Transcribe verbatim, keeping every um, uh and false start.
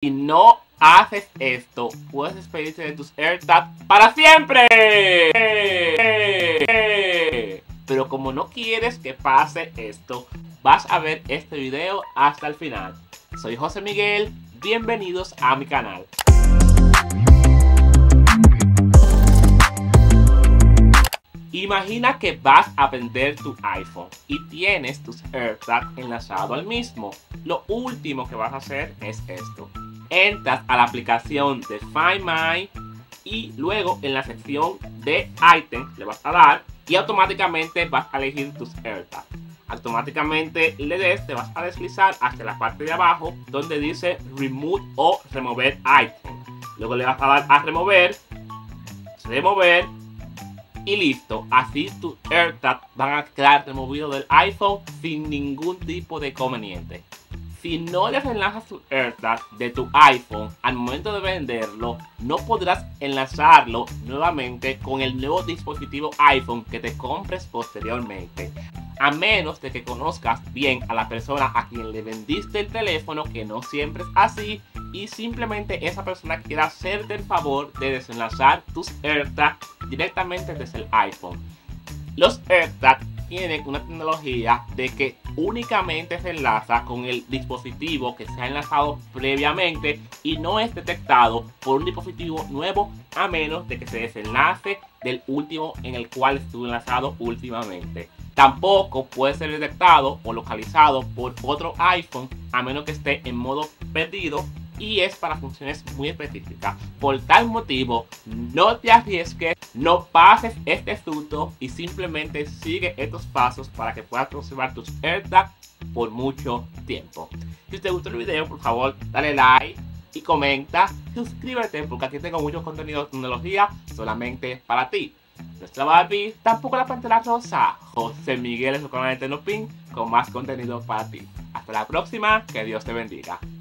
Si no haces esto, puedes despedirte de tus AirTags para siempre. Pero como no quieres que pase esto, vas a ver este video hasta el final. Soy José Miguel, bienvenidos a mi canal. Imagina que vas a vender tu iPhone y tienes tus AirTags enlazados al mismo. Lo último que vas a hacer es esto. Entras a la aplicación de Find My y luego en la sección de Items le vas a dar y automáticamente vas a elegir tus AirTags. Automáticamente le des, te vas a deslizar hacia la parte de abajo donde dice Remove o Remover Item. Luego le vas a dar a remover, remover y listo. Así tus AirTags van a quedar removidos del iPhone sin ningún tipo de inconveniente. Si no les enlazas tu AirTag de tu iPhone al momento de venderlo, no podrás enlazarlo nuevamente con el nuevo dispositivo iPhone que te compres posteriormente. A menos de que conozcas bien a la persona a quien le vendiste el teléfono, que no siempre es así, y simplemente esa persona quiera hacerte el favor de desenlazar tus AirTags directamente desde el iPhone. Los AirTags tienen una tecnología de que únicamente se enlaza con el dispositivo que se ha enlazado previamente y no es detectado por un dispositivo nuevo a menos de que se desenlace del último en el cual estuvo enlazado últimamente. Tampoco puede ser detectado o localizado por otro iPhone a menos que esté en modo perdido y es para funciones muy específicas. Por tal motivo, no te arriesgues, no pases este susto y simplemente sigue estos pasos para que puedas conservar tus AirTags por mucho tiempo. Si te gustó el video, por favor, dale like y comenta, suscríbete porque aquí tengo mucho contenido de tecnología solamente para ti. Nuestra Barbie, tampoco la pantera rosa. José Miguel es su canal de Tecnopin con más contenido para ti. Hasta la próxima, que Dios te bendiga.